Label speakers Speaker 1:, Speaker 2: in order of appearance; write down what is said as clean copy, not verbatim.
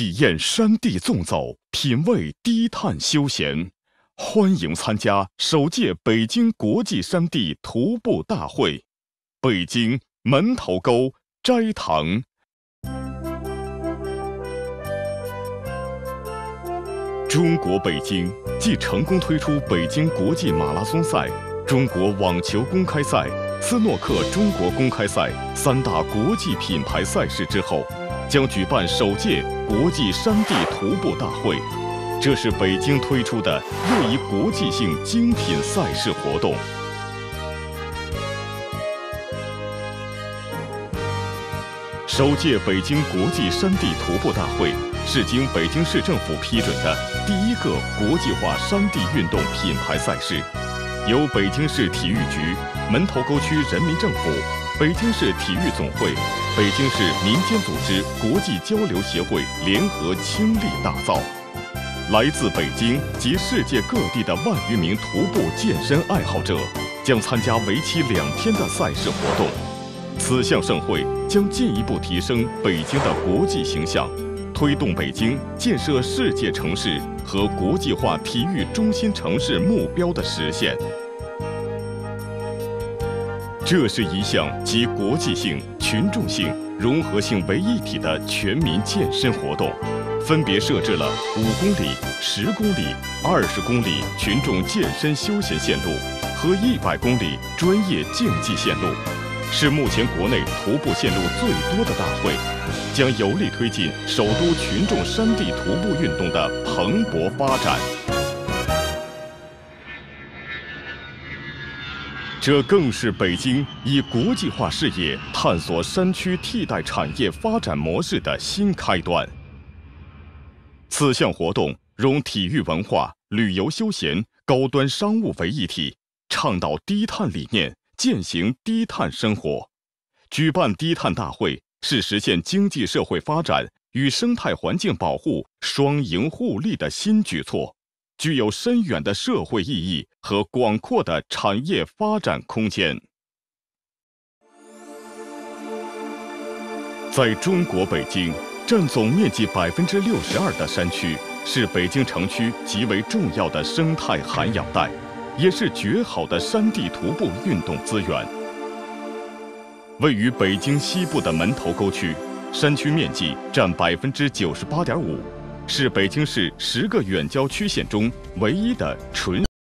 Speaker 1: 体验山地纵走，品味低碳休闲。欢迎参加首届北京国际山地徒步大会，北京门头沟斋堂。中国北京继成功推出北京国际马拉松赛、中国网球公开赛、斯诺克中国公开赛3大国际品牌赛事之后，将举办首届国际山地徒步大会。这是北京推出的又一国际性精品赛事活动。首届北京国际山地徒步大会是经北京市政府批准的第一个国际化山地运动品牌赛事，由北京市体育局、门头沟区人民政府、北京市体育总会、北京市民间组织国际交流协会联合倾力打造。来自北京及世界各地的万余名徒步健身爱好者将参加为期2天的赛事活动。此项盛会将进一步提升北京的国际形象，推动北京建设世界城市和国际化体育中心城市目标的实现。这是一项集国际性、群众性、融合性为一体的全民健身活动，分别设置了5公里、10公里、20公里群众健身休闲线路和100公里专业竞技线路，是目前国内徒步线路最多的大会，将有力推进首都群众山地徒步运动的蓬勃发展。这更是北京以国际化视野探索山区替代产业发展模式的新开端。此项活动融体育文化、旅游休闲、高端商务为一体，倡导低碳理念，践行低碳生活。举办低碳大会是实现经济社会发展与生态环境保护双赢互利的新举措，具有深远的社会意义和广阔的产业发展空间。在中国北京，占总面积62%的山区，是北京城区极为重要的生态涵养带，也是绝好的山地徒步运动资源。位于北京西部的门头沟区，山区面积占98.5%，是北京市10个远郊区县中唯一的纯